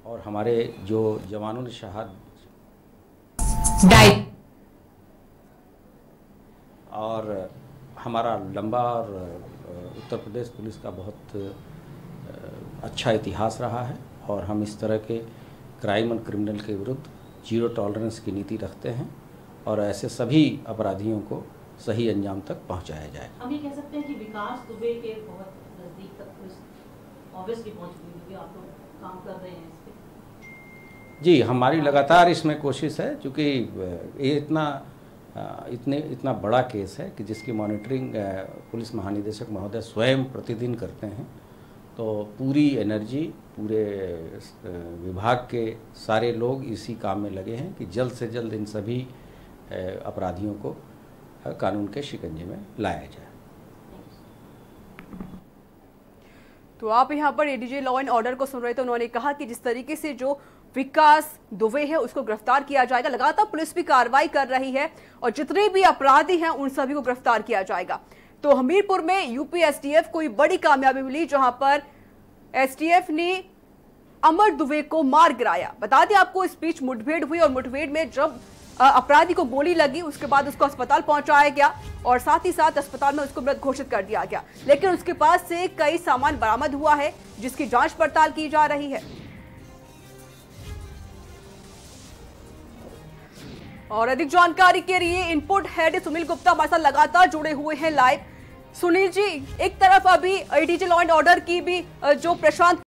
और हमारे जो जवानों ने शहादत और हमारा लंबा और उत्तर प्रदेश पुलिस का बहुत अच्छा इतिहास रहा है और हम इस तरह के क्राइम और क्रिमिनल के विरुद्ध जीरो टॉलरेंस की नीति रखते हैं और ऐसे सभी अपराधियों को सही अंजाम तक पहुंचाया जाए। हम ये कह सकते हैं कि विकास दुबे के बहुत नज़दीक तक पुलिस ऑब्वियसली पहुंच गई क्योंकि आप लोग काम कर रहे हैं इस पे। जी, हमारी लगातार इसमें कोशिश है, क्योंकि ये इतना बड़ा केस है कि जिसकी मॉनिटरिंग पुलिस महानिदेशक महोदय स्वयं प्रतिदिन करते हैं, तो पूरी एनर्जी पूरे विभाग के सारे लोग इसी काम में लगे हैं कि जल्द से जल्द इन सभी अपराधियों को कानून के शिकंजे में लाया जाए। तो आप यहाँ पर एडीजी लॉ एंड ऑर्डर को सुन रहे थे। उन्होंने कहा कि जिस तरीके से जो विकास दुबे है उसको गिरफ्तार किया जाएगा, लगातार पुलिस भी कार्रवाई कर रही है और जितने भी अपराधी हैं उन सभी को गिरफ्तार किया जाएगा। तो हमीरपुर में यूपी एसटीएफ को बड़ी कामयाबी मिली, जहां पर एसटीएफ ने अमर दुबे को मार गिराया। बता दें आपको, इस बीच मुठभेड़ हुई और मुठभेड़ में जब अपराधी को गोली लगी उसके बाद उसको अस्पताल पहुंचाया गया और साथ ही साथ अस्पताल में उसको मृत घोषित कर दिया गया। लेकिन उसके पास से कई सामान बरामद हुआ है जिसकी जांच पड़ताल की जा रही है। और अधिक जानकारी के लिए इनपुट हेड सुनील गुप्ता हमारे साथ लगातार जुड़े हुए हैं लाइव। सुनील जी, एक तरफ अभी एडीजी लॉ एंड ऑर्डर की भी जो प्रशांत